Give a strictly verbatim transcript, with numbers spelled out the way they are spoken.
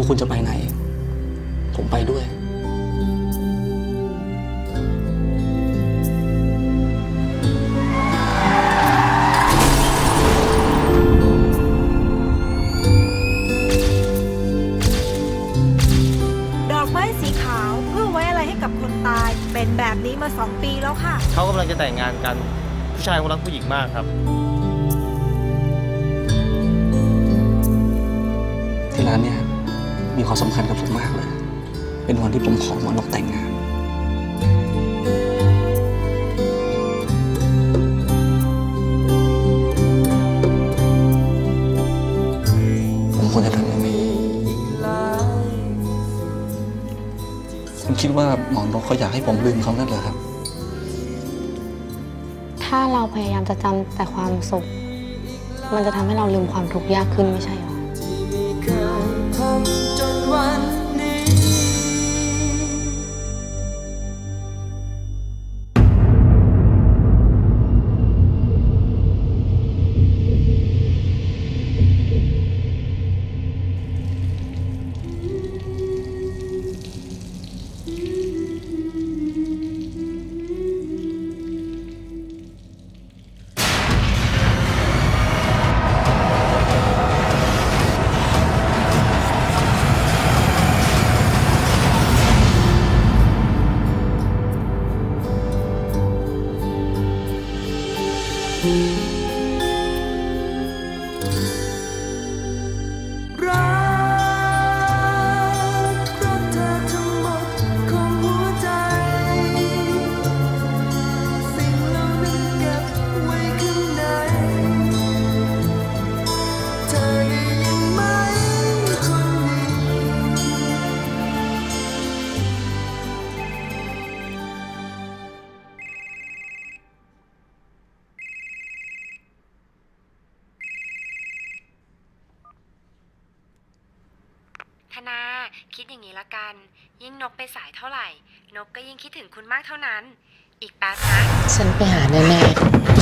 คุณจะไปไหนผมไปด้วยดอกไม้สีขาวเพื่อไว้อะไรให้กับคนตายเป็นแบบนี้มาสองปีแล้วค่ะเขากำลังจะแต่งงานกันผู้ชายเขารักผู้หญิงมากครับที่ร้านเนี่ยมีความสำคัญกับผมมากเลยเป็นวันที่ผมขอหมอนกแต่งงานผมควรจะทำยังไงคุณคิดว่าหมอนกเขาอยากให้ผมลืมเขานั่นเหรอครับถ้าเราพยายามจะจำแต่ความสุขมันจะทำให้เราลืมความทุกข์ยากขึ้นไม่ใช่หรอธนาคิดอย่างนี้ละกันยิ่งนกไปสายเท่าไหร่นกก็ยิ่งคิดถึงคุณมากเท่านั้นอีกแป๊บนะฉันไปหาแน่ๆ